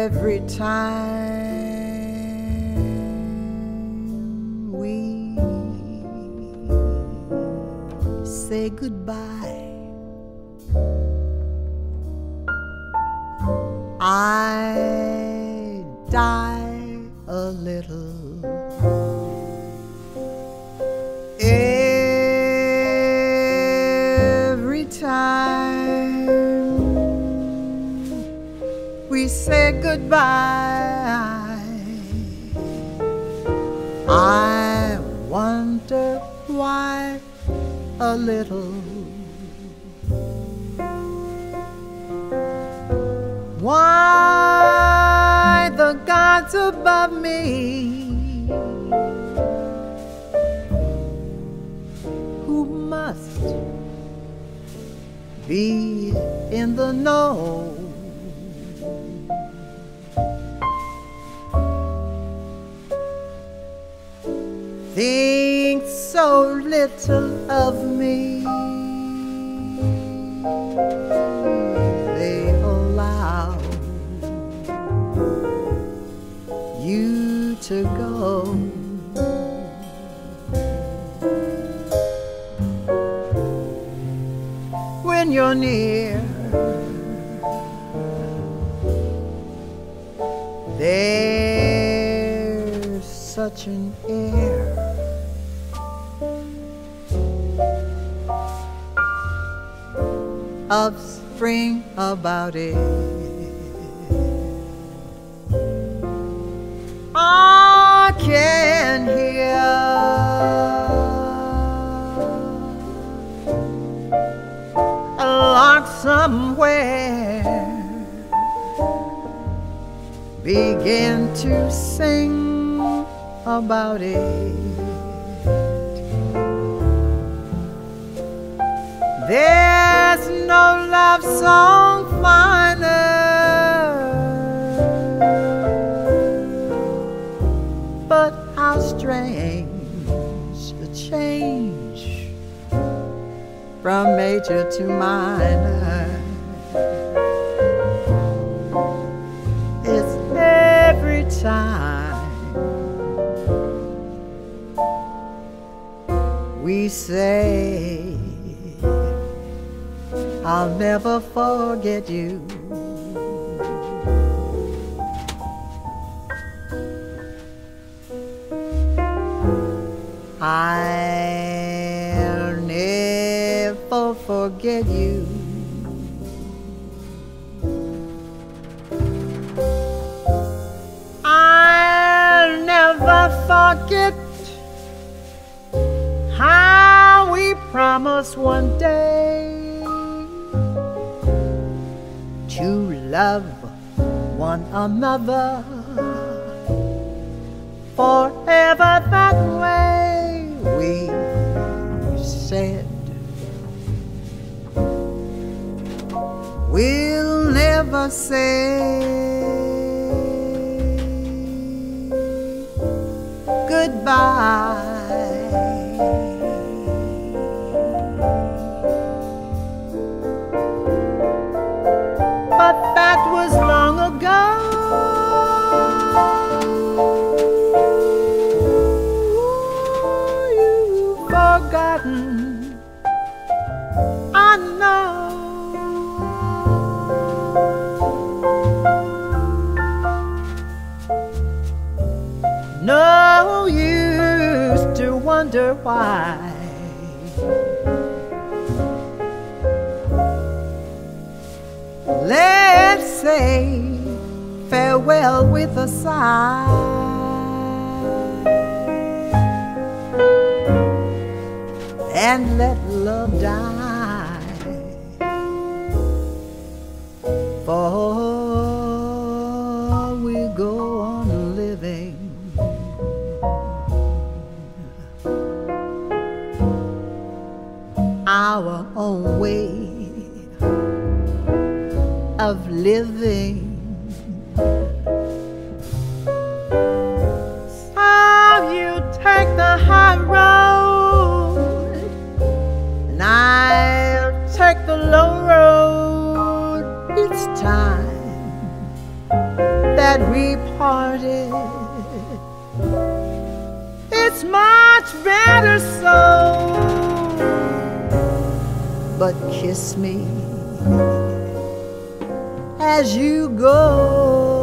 every time we say goodbye, I die a little. Every time we say goodbye, I wonder why a little. Why the gods above me, who must be in the know, think so little of me. They allow you to go. When you're near, there's such an air of spring about it. I can hear a lark somewhere begin to sing about it. There's no love song finer, but how strange the change from major to minor. It's every time we say I'll never forget you. I'll never forget you. I'll never forget how we promised one day to love one another forever. That way we said we'll never say goodbye. But that was long ago. You've forgotten, I know. No use to wonder why. Let's say farewell with a sigh, and let love die. For we go on living our own way of living. So you take the high road, and I'll take the low road. It's time we parted. It's much better so. But kiss me as you go.